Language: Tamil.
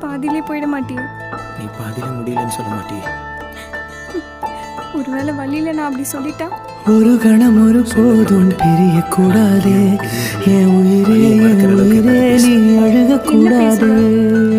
பாதியிலே போயிட மாட்டியே? நீ பாதியில முடியலன்னு சொல்ல மாட்டியே? ஒருவேளை வழியில நான் அப்படி சொல்லிட்டா? ஒரு கணம் ஒரு போதும் பிரிய கூடாதே, என் உயிரே என் உயிரே நீ அழுக கூடாதே.